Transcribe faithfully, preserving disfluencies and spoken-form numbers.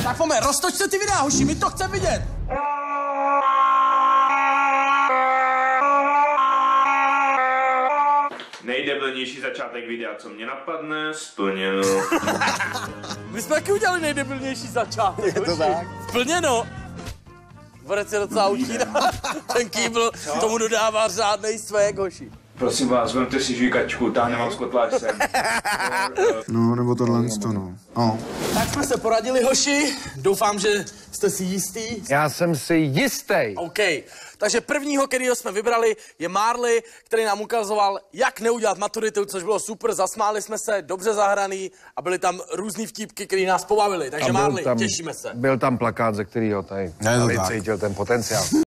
Tak pojďme, roztočte ty videa, hoši, my to chceme vidět. Nejdebilnější začátek videa, co mě napadne, splněno. My jsme taky udělali nejdebilnější začátek. Je to tak? Splněno. Borec je docela učína. Ten kýbl tomu dodává řádnej svek, hoši. Prosím vás, vemte si žvíkačku, tam nemám skotlář sem. No, nebo tohle to, no. no. Tak jsme se poradili, hoši. Doufám, že jste si jistý. Já jsem si jistý. OK. Takže prvního, kterýho jsme vybrali, je Marley, který nám ukazoval, jak neudělat maturitu, což bylo super, zasmáli jsme se, dobře zahraný a byly tam různý vtípky, které nás pobavily. Takže Marley, tam, těšíme se. Byl tam plakát, ze kterého tady Je to tak. cítil ten potenciál.